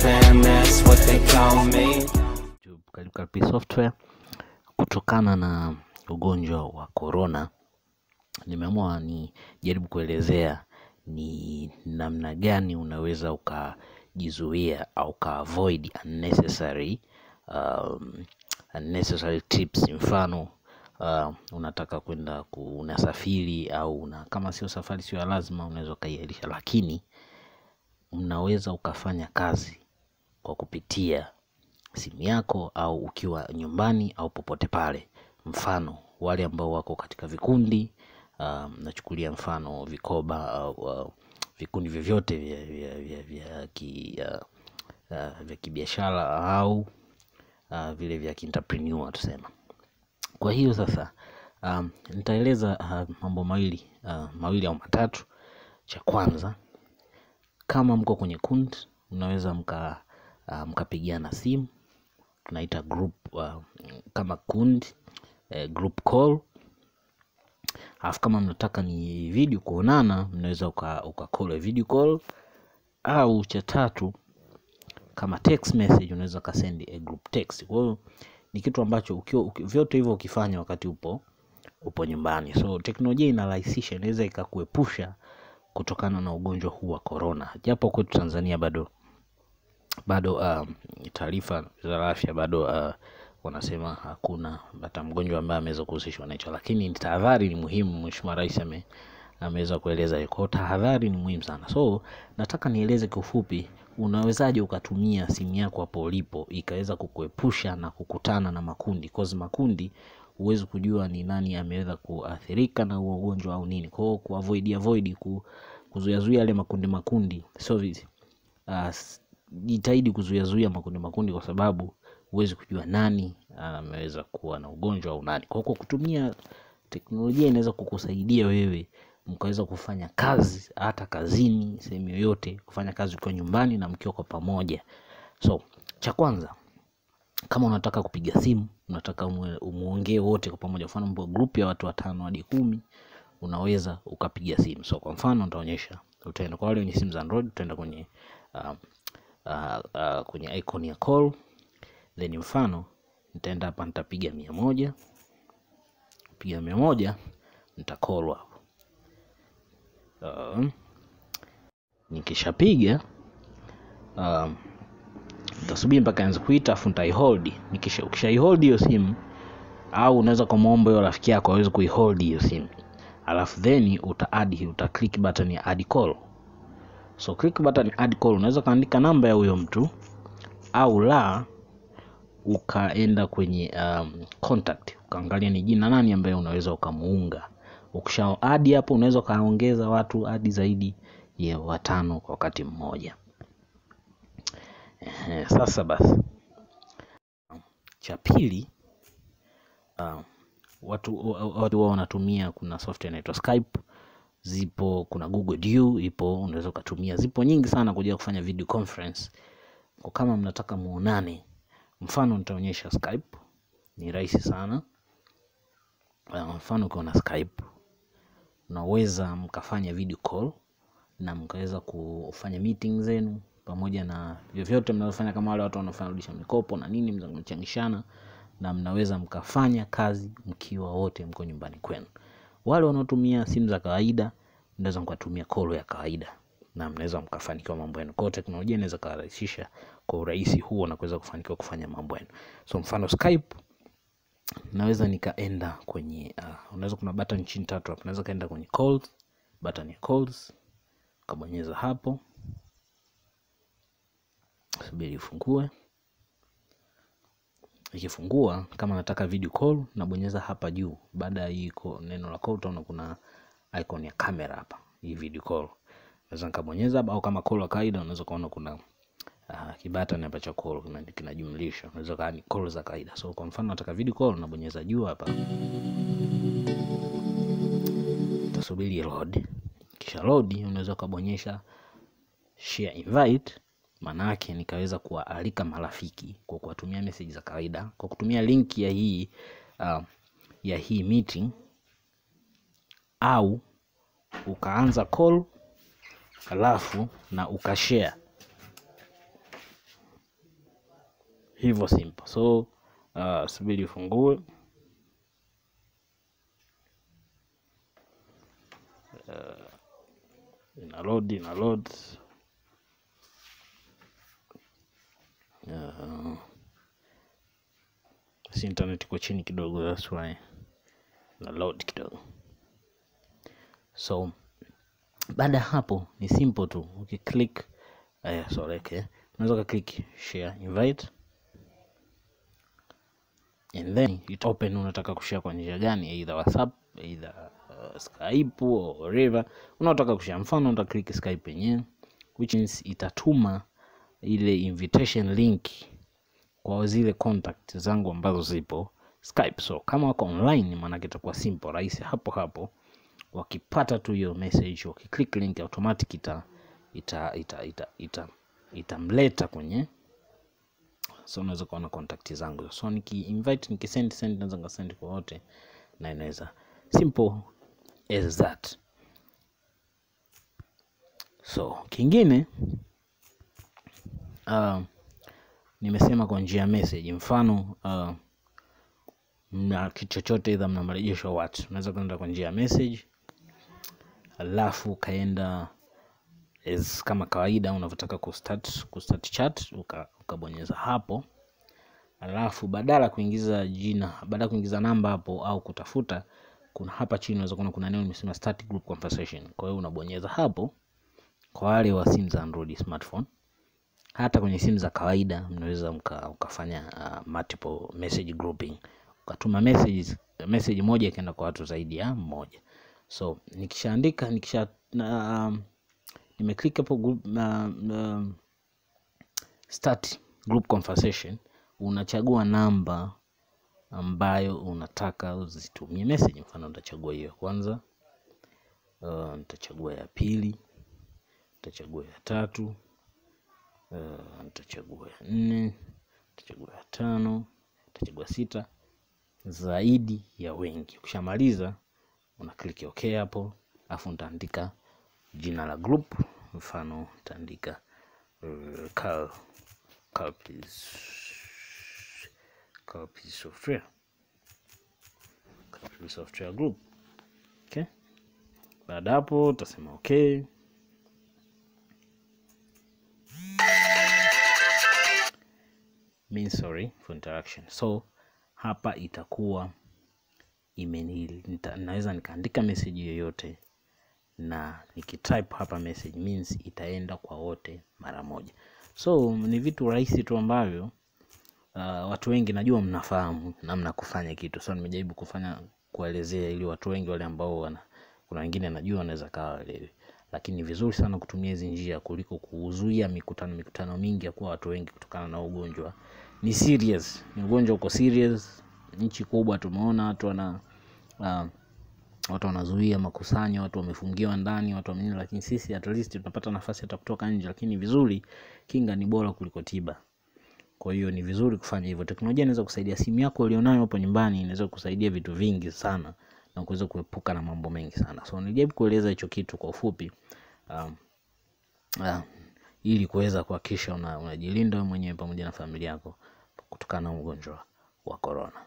fam, that's what they call me. Kalikalpi Software. Kutokana na ugonjwa wa corona, nimeamua ni jaribu kuelezea ni namna gani unaweza ukajizuia au ka avoid unnecessary trips. Mfano unataka kwenda unasafiri au kama sio safari sio lazima unaweza kaiahirisha, lakini unaweza ukafanya kazi kwa kupitia simu yako au ukiwa nyumbani au popote pale. Mfano wale ambao wako katika vikundi, nachukulia mfano vikoba au vikundi vyovyote vya kibiashara au vile vya entrepreneur tusema. Kwa hiyo sasa nitaeleza mambo mawili au matatu. Cha kwanza, kama mko kwenye kundi, unaweza mkapigiana simu, tunaita group kama kundi, group call. Alafu kama mnataka ni video kuonana, mnaweza uka video call. Au cha tatu, kama text message, unaweza kasend a group text. Kwa hiyo ni kitu ambacho vyote hivyo ukifanya wakati upo nyumbani. So teknolojia inarahisisha, inaweza ikakuepusha kutokana na ugonjwa huu wa corona. Japo kwetu Tanzania bado taarifa za afya bado wanasema hakuna hata mgonjwa ambaye ameweza kuhusishwa na hicho, lakini tahadhari ni muhimu. Mheshimiwa Rais ameweza kueleza hiyo, tahadhari ni muhimu sana. So nataka nieleze kwa ufupi unawezaje ukatumia simu yako hapo ulipo ikaweza kukuepusha na kukutana na makundi. Cause makundi huwezi kujua ni nani ameweza kuathirika na ugonjwa au nini. Kwa hiyo kuavoid kuzuia yale makundi. So jitahidi kuzuia makundi kwa sababu huwezi kujua nani ameweza kuwa na ugonjwa au nani. Kwa kutumia teknolojia inaweza kukusaidia wewe mkaweza kufanya kazi hata kazini, sehemu yoyote, kufanya kazi ukiwa nyumbani na mkiwa kwa pamoja. So cha kwanza, kama unataka kupiga simu, unataka muongee wote kwa pamoja, mfano mpo group ya watu 5 hadi 10, unaweza ukapiga simu. So kwa mfano nitaonyesha, utaenda kwa wale wenye simu za Android, utaenda kwenye kwenye icon ya call, then mfano nitaenda hapa, nitapiga 100, piga 100, nitacall hapo. Nikishapiga nitasubiri mpaka aanze kuita, afu nitaihold. Ukishaihold hiyo simu, au unaweza kumuomba yule rafiki yako aweze kuihold hiyo simu, alafu then uta click button ya add call. So click button ya add call, unaweza kaandika namba ya huyo mtu au la ukaenda kwenye contact ukaangalia ni jina nani ambaye unaweza ukamuunga. Ukisha add hapo, unaweza kaongeza watu hadi zaidi ya 5 kwa wakati mmoja. Sasa basi, cha pili, watu wao wanatumia, kuna software inaitwa Skype, zipo, kuna Google Duo ipo, unaweza kutumia, zipo nyingi sana kuja kufanya video conference. Kwa kama mnataka muonane, mfano nitaonyesha Skype, ni rahisi sana. Mfano ukiona Skype, unaweza mkafanya video call na mkaweza kufanya meeting zenu pamoja na vyovyote mnafanya, kama wale watu wanafanya rudisha mikopo na nini, mnachangishana na mnaweza mkafanya kazi mkiwa wote mko nyumbani kwenu. Wale wanaotumia simu za kawaida, mnaweza mkatumia call ya kawaida na mnaweza mkafanikiwa mambo yenu. Kwa teknolojia inaweza kurahisisha kwa urahisi huo na kuweza kufanikiwa kufanya mambo yenu. So mfano Skype, naweza nikaenda kwenye unaweza, kuna button chini 3 hapo, naweza kaenda kwenye calls, button ya calls, kabonyeza hapo, subiri ifungue. Ikifungua, kama nataka video call, nabonyeza hapa juu. Baada ya iko neno la call, utaona kuna icon ya kamera hapa, hii video call. Naweza nikabonyeza, au kama call ya kawaida unaweza kuona kuna kibata hapa cha call kinajumlisha, unaweza kaani call za kawaida. So kwa mfano nataka video call, nabonyeza juu hapa, tasubiri load. Kisha load, unaweza kubonyesha share invite, maana yake nikaweza kualika marafiki kwa kutumia message za kawaida, kwa kutumia link ya hii meeting, au ukaanza call alafu na ukashare hivyo simple. So subiri ufungue. Ina load. Si internet iko chini kidogo, that's why na load kidogo. So baada hapo ni simple tu. Ukiclick unaweza click share invite, and then it open. Unataka kushare kwa njia gani? Either WhatsApp, either Skype or whatever unataka kushare. Mfano uta click Skype yenyewe, which means itatuma ile invitation link kwa zile contact zangu ambazo zipo Skype. So kama wako online, maana itakuwa simple, rahisi hapo wakipata tu hiyo message, wakiclick link automatic itamleta kwenye. So unaweza kuona contact zangu. So niki-invite, nikisend naweza ngasend kwa wote, na inaweza simple as that. So kingine nimesema kwa njia message. Mfano mna kitu chochote, idha mna marejesho watu, unaweza kwenda kwa njia message, alafu kaenda as kama kawaida unavyotaka kustart chat, ukabonyeza hapo. Alafu badala kuingiza jina, badala kuingiza namba hapo au kutafuta, kuna hapa chini unaweza kuona kuna neno nimesema start group conversation. Kwa hiyo unabonyeza hapo. Kwa wale wa simu za Android smartphone, hata kwenye simu za kawaida mnaweza ukafanya multiple message grouping, ukatuma message moja ikaenda kwa watu zaidi ya mmoja. So nikishaandika, nimeclick hapo group start group conversation, unachagua namba ambayo unataka uzitumie message. Mfano nitachagua hiyo kwanza, nitachagua ya pili, nitachagua ya tatu, nitachagua ya 4, nitachagua ya 5, nitachagua 6, zaidi ya wengi. Ukishamaliza una click okay hapo, afu nitaandika jina la group. Mfano nitaandika Calpis software group. Okay, baada hapo utasema okay. Mean sorry for interaction. So hapa itakuwa naweza nikaandika message yoyote, na nikitype hapa message means itaenda kwa wote mara moja. So ni vitu rahisi tu ambavyo watu wengi najua mnafahamu namna kufanya kitu. So nimejaribu kuelezea ili watu wengi wale ambao kuna wengine najua wanaweza kawaelewe, lakini vizuri sana kutumia hizi njia kuliko kuzuia mikutano mingi ya kwa watu wengi, kutokana na ugonjwa. Ni serious, ni ugonjwa uko serious. Nchi kubwa tumeona watu wanazuia makusanyo, watu wamefungiwa ndani, watu wamenini, lakini sisi at least tunapata nafasi hata kutoka nje. Lakini vizuri, kinga ni bora kuliko tiba. Kwa hiyo ni vizuri kufanya hivyo. Teknolojia inaweza kusaidia. Simu yako ulionayo hapo nyumbani inaweza kusaidia vitu vingi sana, na kuweza kuepuka na mambo mengi sana. So nilijaribu kueleza hicho kitu kwa ufupi, ili kuweza kuhakikisha unajilinda wewe mwenyewe pamoja na familia yako kutokana na ugonjwa wa corona.